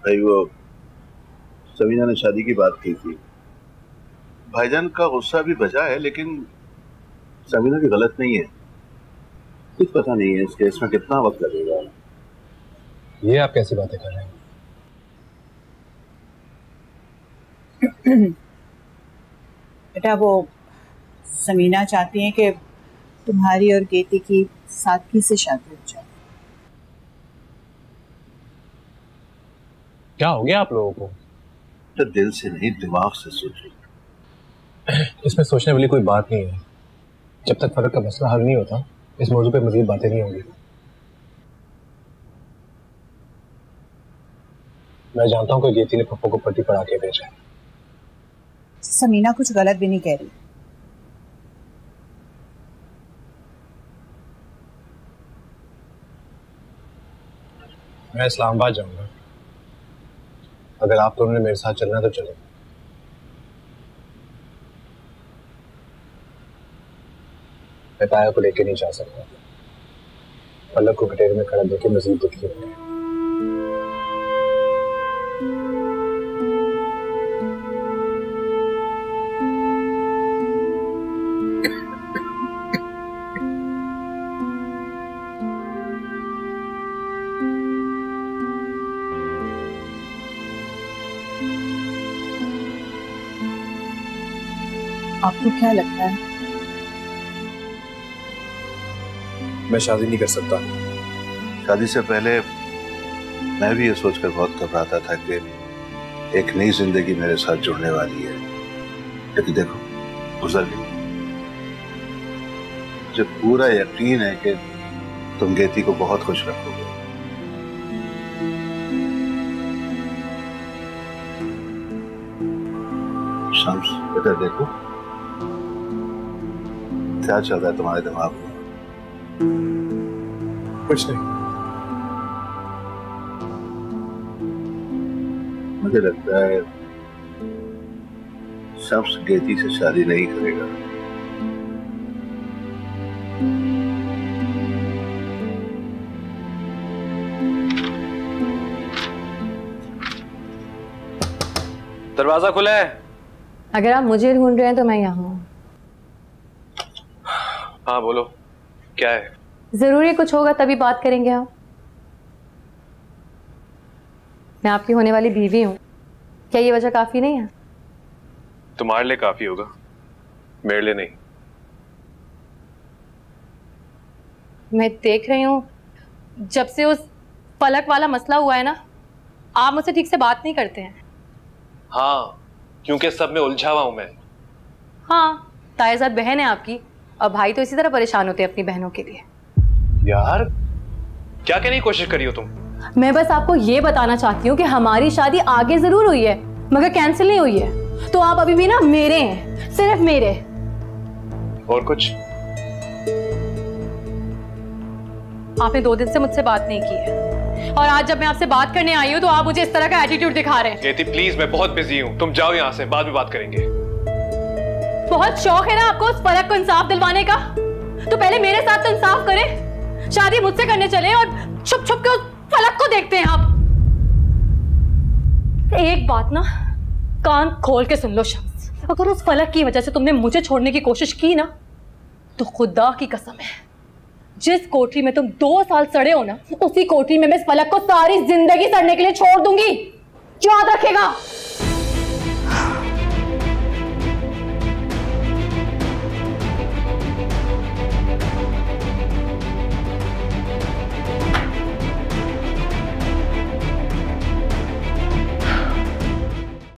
भाई वो समीना ने शादी की बात की थी। भाईजान का गुस्सा भी बचा है, लेकिन समीना भी गलत नहीं है। कुछ पता नहीं है इस केस में कितना वक्त लगेगा। ये आप कैसी बातें कर रहे हैं? बेटा वो समीना चाहती है कि तुम्हारी और गेती की सादगी से शादी हो जाए। क्या हो गया आप लोगों को? तो दिल से नहीं, दिमाग से सोचो। इसमें सोचने वाली कोई बात नहीं है। जब तक फर्क का मसला हल नहीं होता इस मौजू पे मजीद बातें नहीं होंगी। मैं जानता हूँ कि गेती ने पप्पू को पट्टी पढ़ा के भेजा है। समीना कुछ गलत भी नहीं कह रही। मैं इस्लामाबाद जाऊंगा। अगर आप दोनों ने मेरे साथ चलना तो चलो। मैं ताया को लेके नहीं जा सकता। पलक को कटेरे में खड़ा देके मजीद दुखी होंगे। आपको क्या लगता है? मैं शादी नहीं कर सकता। शादी से पहले मैं भी ये सोचकर बहुत घबराता था कि एक नई जिंदगी मेरे साथ जुड़ने वाली है, लेकिन देखो गुजर गई। मुझे पूरा यकीन है कि तुम गेती को बहुत खुश रखोगे। शम्स बेटा देखो क्या चल रहा है तुम्हारे दिमाग में? कुछ नहीं। मुझे लगता है शम्स गेती से शादी नहीं करेगा। दरवाजा खुला है। अगर आप मुझे ढूंढ रहे हैं तो मैं यहाँ हूँ। हाँ बोलो, क्या है? जरूरी कुछ होगा तभी बात करेंगे आप। मैं आपकी होने वाली बीवी हूँ, क्या ये वजह काफी नहीं है? तुम्हारे लिए काफी होगा, मेरे लिए नहीं। मैं देख रही हूँ जब से उस पलक वाला मसला हुआ है ना, आप मुझसे ठीक से बात नहीं करते हैं। हाँ, क्योंकि सब में उलझा हुआ हूं मैं। हाँ, तायज़ाद बहन है आपकी, और भाई तो इसी तरह परेशान होते हैं अपनी बहनों के लिए। यार क्या कहने की कोशिश करी हो तुम? मैं बस आपको ये बताना चाहती हूँ कि हमारी शादी आगे जरूर हुई है मगर कैंसिल नहीं हुई है। तो आप अभी भी ना मेरे हैं, सिर्फ मेरे। और कुछ? आपने 2 दिन से मुझसे बात नहीं की है और आज जब मैं आपसे बात करने आई हूँ तो आप मुझे इस तरह का एटीट्यूड दिखा रहे हैं। गेती प्लीज, मैं बहुत बिजी हूँ, तुम जाओ यहाँ से, बाद में बात करेंगे। बहुत शौक है ना आपको उस पलक को इंसाफ दिलवाने का, तो पहले मेरे साथ तो इंसाफ करें। शादी मुझसे करने चले और छुप छुप के उस पलक को देखते हैं आप। एक बात ना कान खोल के सुन लो शम्स, अगर उस पलक की वजह से तुमने मुझे छोड़ने की कोशिश की ना तो खुदा की कसम है जिस कोठरी में तुम 2 साल सड़े हो ना, उसी कोठरी में मैं इस पलक को सारी जिंदगी सड़ने के लिए छोड़ दूंगी। याद रखेगा।